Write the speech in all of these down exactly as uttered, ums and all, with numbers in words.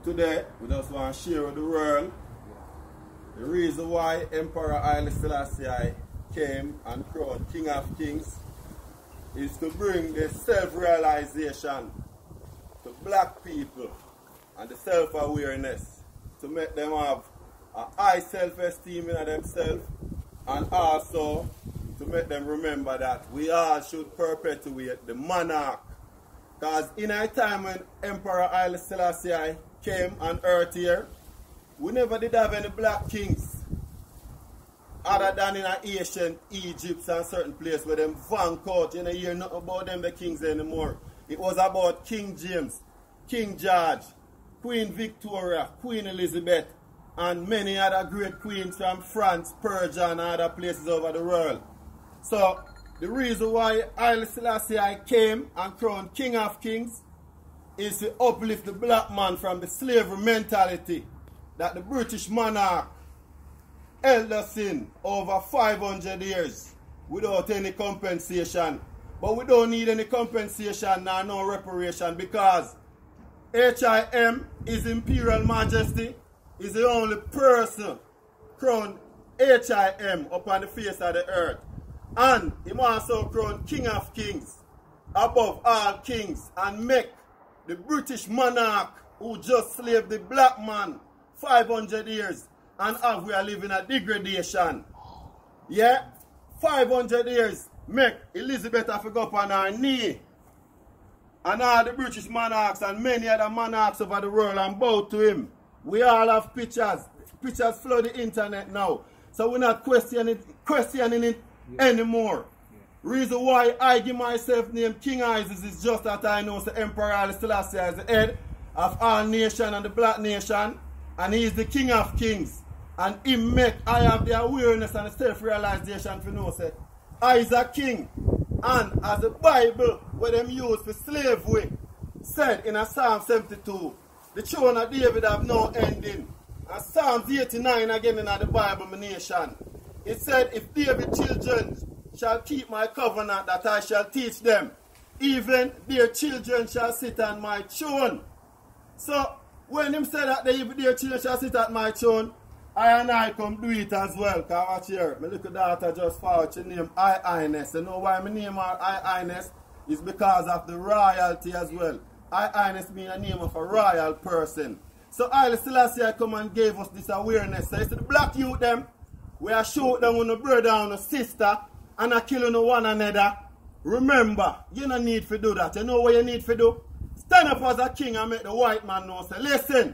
today we just want to share with the world the reason why Emperor Haile Selassie came and crowned King of Kings is to bring the self-realization to black people and the self-awareness to make them have a high self-esteem in themselves, and also to make them remember that we all should perpetuate the monarch. Because in a time when Emperor Haile Selassie came on earth here, we never did have any black kings other than in ancient Egypt and certain places where them vanquished. You know, you hear nothing about them the kings anymore. It was about King James, King George, Queen Victoria, Queen Elizabeth, and many other great queens from France, Persia, and other places over the world. So, the reason why Haile Selassie came and crowned King of Kings is to uplift the black man from the slavery mentality that the British monarch held us in over five hundred years without any compensation. But we don't need any compensation nor no reparation, because H I M, His Imperial Majesty, is the only person crowned H I M upon the face of the earth. And he also crowned King of Kings above all kings, and make the British monarch who just slaved the black man five hundred years and have we are living a degradation. Yeah, five hundred years make Elizabeth have to go up on her knee, and all the British monarchs and many other monarchs over the world and bow to him. We all have pictures. Pictures flood the internet now. So we're not questioning, questioning it yeah. anymore. Yeah. Reason why I give myself name King Isis is just that I know the Emperor Haile Selassie is the head of all nation and the black nation, and he is the King of Kings. And he make I have the awareness and the self-realization to know say I is a king. And as the Bible where them use for slavery said in a Psalm seventy-two, the children of David have no ending. And Psalms eighty-nine again in the Bible, my nation. It said, if David's children shall keep my covenant that I shall teach them, even their children shall sit on my throne. So, when him said that they, their children shall sit at my throne, I and I come do it as well. Because watch here, my little daughter just found her name I Highness. You know why my name her I Highness? It's because of the royalty as well. I Highness means a name of a royal person. So Haile Selassie come and gave us this awareness. So it's the black youth them, we are shoot them on a brother and a sister and a killing one another. Remember, you don't need to do that. You know what you need to do? Stand up as a king and make the white man know. Say, listen,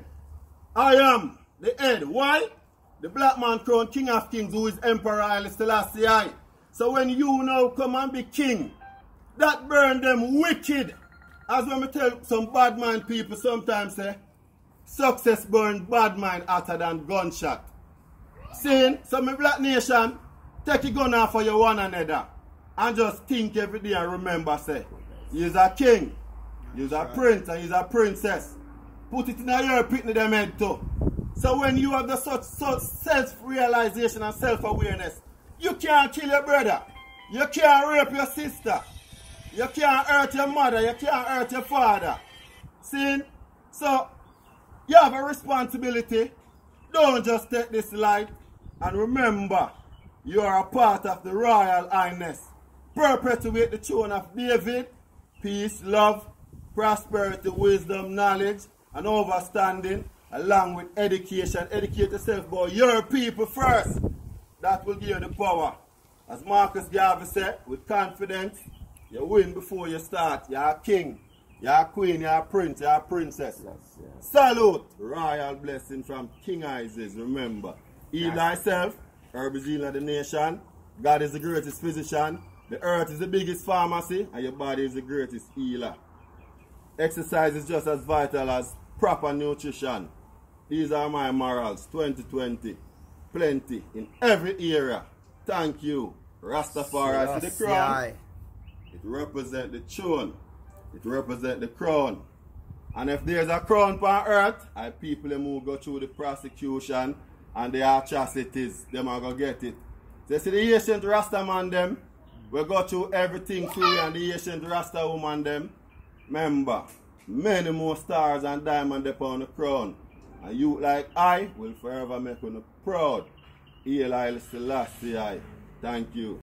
I am the head. Why? The black man crowned King of Kings, who is Emperor Haile Selassie. So when you now come and be king, that burn them wicked. As when we tell some bad mind people sometimes say, success burn bad mind hotter than gunshot. Saying, so my black nation, take a gun off for your one another. And just think every day and remember, say, you're a king, you're a prince, and you're a princess. Put it in your pit in them head too. So when you have the such, such self-realization and self-awareness, you can't kill your brother, you can't rape your sister, you can't hurt your mother, you can't hurt your father. See? So, you have a responsibility. Don't just take this light. And remember, you are a part of the Royal Highness. Perpetuate the throne of David. Peace, love, prosperity, wisdom, knowledge, and understanding, along with education. Educate yourself about your people first. That will give you the power. As Marcus Garvey said, with confidence, you win before you start. You're a king, you're a queen, you're a prince, you're a princess. Yes, yes. Salute! Royal blessing from King Isis. Remember, heal thyself, herb is healer of the nation. God is the greatest physician. The earth is the biggest pharmacy, and your body is the greatest healer. Exercise is just as vital as proper nutrition. These are my morals, twenty twenty. Plenty in every area. Thank you. Rastafari to the crown. It represents the throne. It represents the crown. And if there's a crown on earth, I people them who go through the prosecution and the atrocities, them are going to get it. So you see the ancient Rasta man them, we go through everything through, and the ancient Rasta woman them, remember, many more stars and diamonds upon the crown. And you like I will forever make you proud. Hail Haile Selassie I. Thank you.